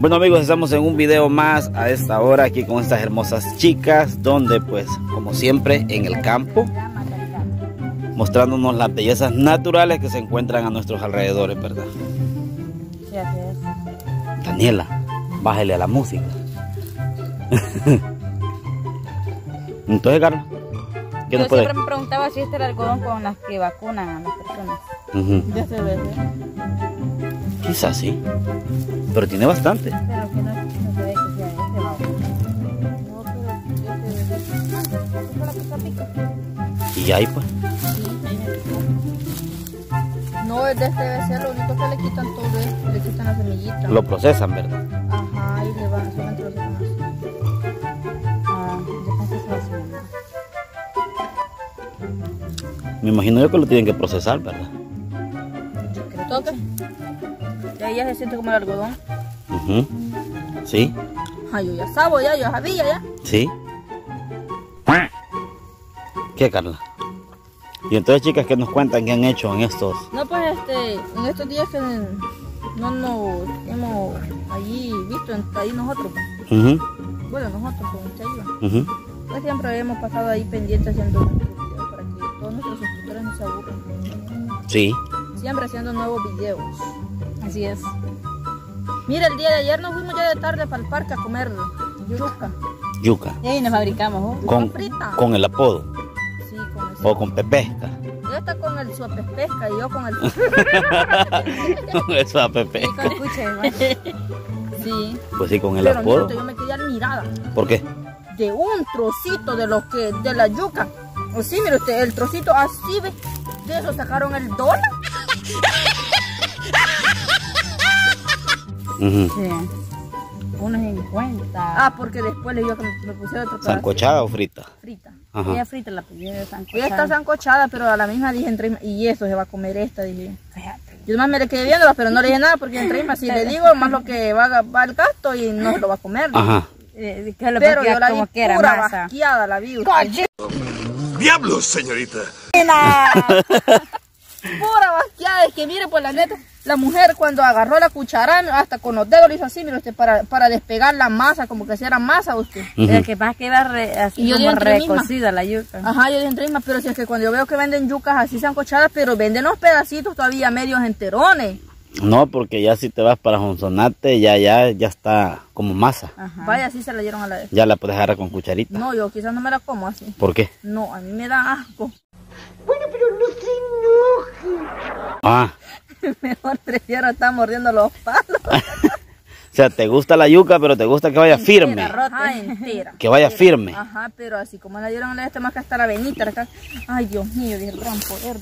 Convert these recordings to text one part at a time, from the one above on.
Bueno amigos, estamos en un video más a esta hora aquí con estas hermosas chicas, donde pues como siempre en el campo, mostrándonos las bellezas naturales que se encuentran a nuestros alrededores, ¿verdad? Sí, así es. Daniela, bájale a la música. Entonces, Carla, ¿qué nos puede? Yo siempre me preguntaba si este era el algodón con las que vacunan a las personas. Ya se ve, Quizás sí, pero tiene bastante. pero que no se ve que sea este, vamos. No, pero este para que pica. Y ahí pues. Sí, ahí me picó. No, es de este debe ser, lo único que le quitan todo es, le quitan la semillita. Lo procesan, ¿verdad? Ajá, y le van, solamente lo sacan así. Ah, yo pensé que se va a hacer más. Me imagino yo que lo tienen que procesar, ¿verdad? Yo creo. ¿Toca? Y ahí ya se siente como el algodón. Sí, Ay, yo ya sabía, yo sabía ya. sí. ¿Qué, Carla? Y entonces, chicas, ¿qué nos cuentan que han hecho en estos? No, pues en estos días que no nos hemos allí visto ahí nosotros. Bueno, nosotros con usted iba. Pues siempre hemos pasado ahí pendientes haciendo nuestros videos para que todos nuestros suscriptores no se aburran. Sí. Siempre haciendo nuevos videos. Así es. Mira, el día de ayer nos fuimos ya de tarde para el parque a comer yuca. Yuca. Y ahí nos fabricamos, ¿no? Con, frita. con el apodo. Sí, con el O con pepesca. Ella está con el suapepesca y yo con el... Con el suapepe. con el cuche, hermano. Sí. Pues sí, con el Pero apodo. mira, yo me quedé admirada ¿Por qué? de un trocito de la yuca. O sí, mire usted, el trocito así, ve. De eso sacaron el dólar. Sí. 1.50. Ah, porque después le digo que me pusieron otro pedazo. ¿Sancochada o frita? Frita. Ajá. Ella frita la pusieron sancochada. Ella está sancochada, pero a la misma dije entre y eso se va a comer esta, dije. Yo más me le quedé viéndola, pero no le dije nada porque entre si le digo más lo que va el gasto y no se lo va a comer. Ajá. Pero yo la vi pura basqueada, la vi usted. ¡Diablos, señorita! Pura basqueada, es que mire, pues la neta, la mujer cuando agarró la cuchara, hasta con los dedos lo hizo así, mire usted, para despegar la masa, como que si era masa usted. Es que más queda así Y yo como dije recocida la yuca. Ajá, yo dije entre mismas, pero si es que cuando yo veo que venden yucas así sancochadas, pero venden los pedacitos todavía medios enterones. No, porque ya si te vas para Sonsonate, ya está como masa. Ajá. Vaya, así se la dieron a la... Ya la puedes agarrar con cucharita. No, yo quizás no me la como así. ¿Por qué? No, a mí me da asco. Bueno, pero no se enoje. Ah. Mejor prefiero estar mordiendo los palos. O sea, te gusta la yuca, pero te gusta que vaya firme. Ajá, entera. Que vaya firme. Ajá, pero así como la dieron a este más que hasta la venita acá. Ay, Dios mío, dije el gran poder.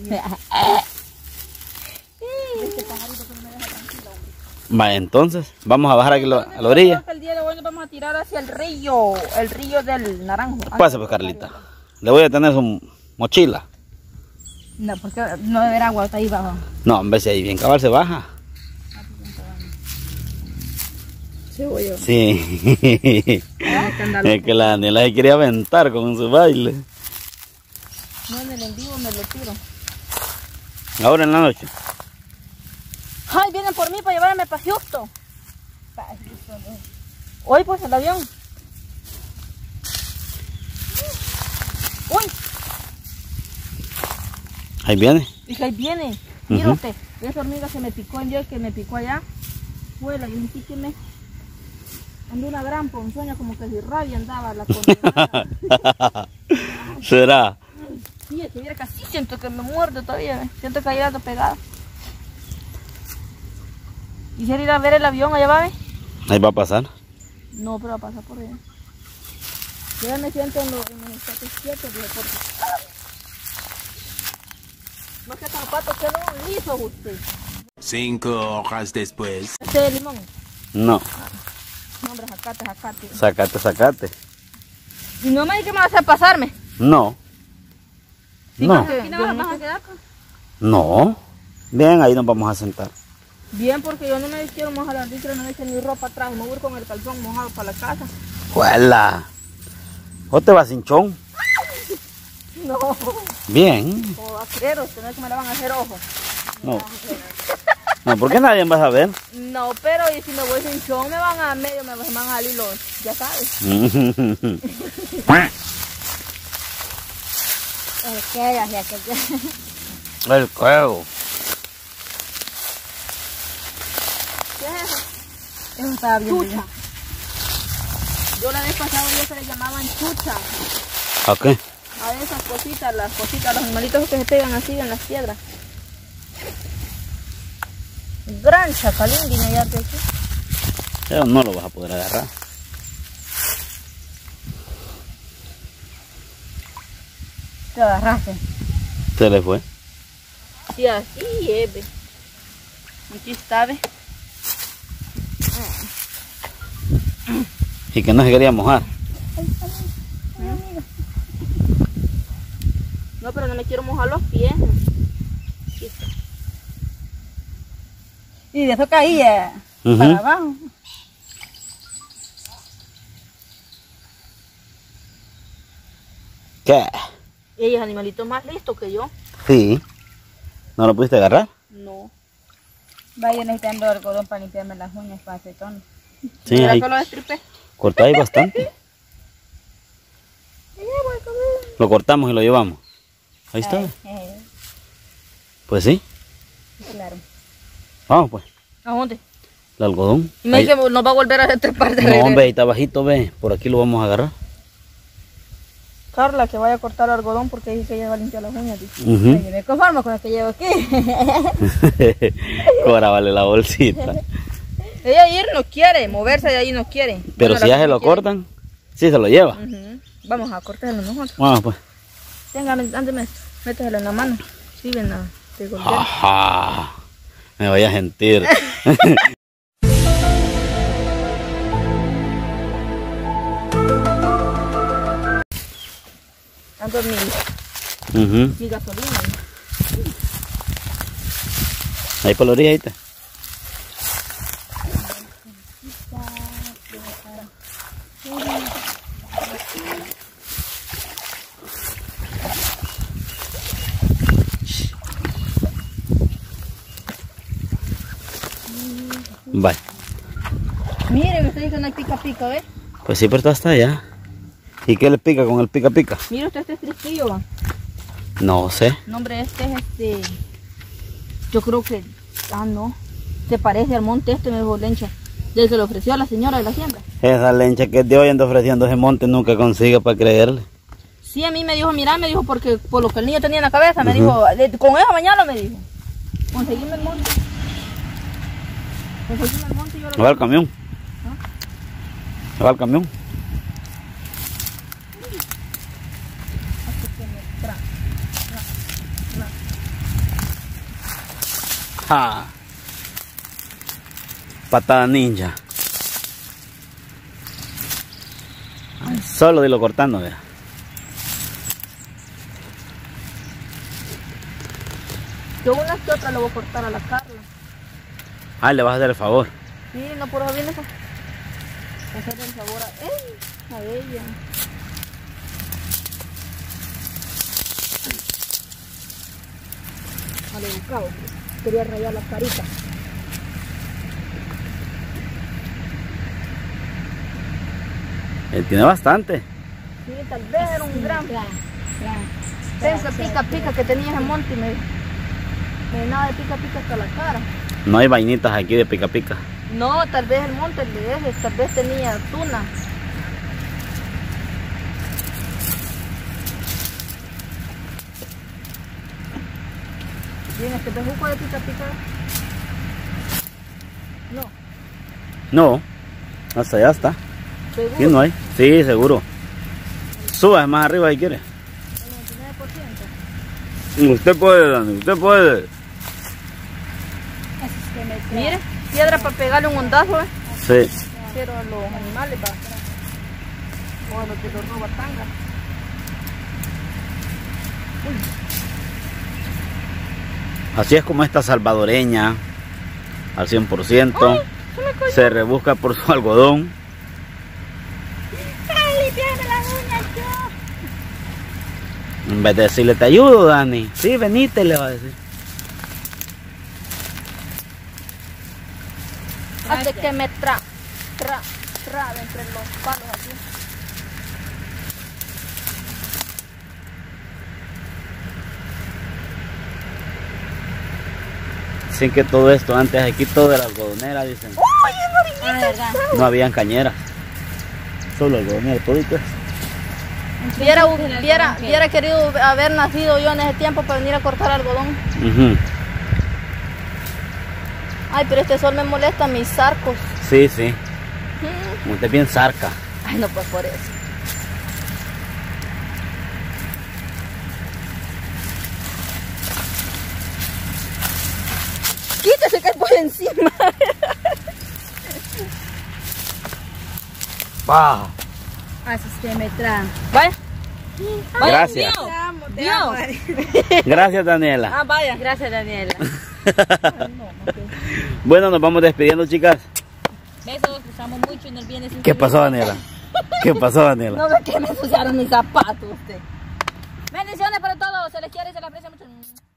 Este pajarito que no me deja tranquilo, hombre. Vale, entonces, vamos a bajar aquí a la orilla. El día de hoy nos vamos a tirar hacia el río del Naranjo. Pase pues, Carlita. Le voy a tener su mochila. No, porque no debe haber agua, está ahí abajo. No, en vez de ahí bien cabal se baja. Sí, voy yo. Sí. Es que la Daniela se quería aventar con su baile. No, en el en vivo me lo tiro. Ahora en la noche. Ay, vienen por mí para llevarme para Houston. Hoy pues el avión. Uy, Ahí viene. dije, ahí viene. Mira usted, esa hormiga se me picó en Dios, que me picó allá. Vuela, y sentí que me andó una gran ponzoña, como que de rabia andaba la condenada. ¿Será? Sí, es que mira, casi siento que me muerde todavía. Siento que ahí ando pegada. ¿Quisiera ir a ver el avión allá, va? Ahí va a pasar. No, pero va a pasar por allá. Yo me siento en los estatus quietos, dije, porque... No que tan pato quedó liso usted. 5 horas después. ¿Este es limón? No. No, hombre, zacate. Sacate. Y no me dice que me vas a hacer pasarme. No. Sí, No. porque ¿aquí no vas a quedar? No. Bien, ahí nos vamos a sentar. Bien, porque yo no me quiero mojar la ardilla, no me eché ni ropa atrás. Me voy a ir con el calzón mojado para la casa. ¡Juela! ¿O te vas hinchón? No. Bien. Como vaqueros, no es que me la van a hacer ojo. No. No, ¿por qué nadie va a saber? No, pero y si me voy sin show me van a salir los, ya sabes. El que ya que El cuero. ¿Qué es eso? eso estaba bien. Chucha. Yo la vez pasada ya se le llamaban chucha. ¿A qué? A esas cositas, los animalitos que se pegan así en las piedras. Gran chacalín, vine ya de aquí. Pero no lo vas a poder agarrar. Te agarraste. Se le fue. Sí, así es, ve. Aquí está, ve. Y que no se quería mojar. No, pero no me quiero mojar los pies. Aquí está. Y de eso caía Ujú. para abajo. ¿Qué? Ella es animalito más listo que yo. Sí. ¿No lo pudiste agarrar? No. Vaya necesitando algodón para limpiarme las uñas para acetón. Sí, Mira ahí que lo destripé. cortáis bastante. Lo cortamos y lo llevamos. Ahí está. Pues sí. Claro. Vamos pues. ¿A dónde? El algodón. Y me Ahí- dice que nos va a volver a destripar de No, regreso. hombre, ahí está bajito, ve. Por aquí lo vamos a agarrar. Carla, que vaya a cortar el algodón porque dice que ella va a limpiar las uñas. Dice. Ujú. Yo me conformo con lo que llevo aquí. Cobra, vale la bolsita. Ella ir no quiere, moverse de ahí no quiere. Pero Bueno, si la ya que se lo quiere. cortan, sí se lo lleva. Ujú. Vamos a cortarlo nosotros. Vamos pues. Tenga, ándeme esto. Méteselo en la mano. Sí, ven a golpear. Ajá. Me vaya a sentir. Ando Ujú. mi gasolina. Ahí por la orilla, ahí está. Vale. Mire, me está diciendo el pica pica, ¿ves? Pues sí, pero está hasta allá. ¿Y qué le pica con el pica pica? Mire usted este tristillo, va. No sé. No, hombre, este es yo creo que, no. Se parece al monte este, me dijo Lencha. Del que le ofreció a la señora de la hacienda. Esa lencha que de hoy anda ofreciendo ese monte nunca consigue para creerle. Sí, a mí me dijo, mira, me dijo, porque por lo que el niño tenía en la cabeza, me dijo, con eso mañana me dijo. Conseguime el monte. Conseguime el monte y yo Se va el camión. Se va el camión. Ja. Patada ninja. Solo dilo cortando, vea. Yo unas que otras le voy a cortar a la Carla. Ah, le vas a hacer el favor. Sí, no por eso viene para hacerle el favor a ella. Maleducado, quería rayar la carita. Él tiene bastante. Sí, tal vez era un gran tenso pica pica que tenía ese monte y me llenaba de pica pica hasta la cara. No hay vainitas aquí de pica pica. No, tal vez el monte de ese, tal vez tenía tuna. Bien, este bejuco de pica pica. No, No, hasta allá está. seguro. Aquí no hay. Sí, seguro. Suba más arriba si quiere. El 99%. Usted puede, Dani, usted puede. Mire, piedra para pegarle un ondazo, Sí. pero a los animales va. O a los que los roba tanga. Así es como esta salvadoreña, al 100%, se rebusca por su algodón. En vez de decirle, te ayudo, Dani. Sí, venite, le va a decir. Hace que me trabe entre los palos aquí. Dicen que todo esto antes aquí todo era algodonera, dicen. No habían cañeras. Solo algodonera, todito. Hubiera querido haber nacido yo en ese tiempo para venir a cortar algodón. Ay, pero este sol me molesta mis zarcos. Sí, sí. Usted es bien zarca. Ay, no, pues por eso. Quítese que por encima. ¡Pah! Así se me trae. Vaya. Gracias. Dios. Gracias, Daniela. Ah, vaya. Gracias, Daniela. Bueno, nos vamos despidiendo, chicas. Besos, usamos mucho y nos viene sin ¿Qué pasó, Daniela? ¿Qué pasó, Daniela? No ve que me ensuciaron mis zapatos usted. Bendiciones para todos. Se les quiere y se les aprecia mucho.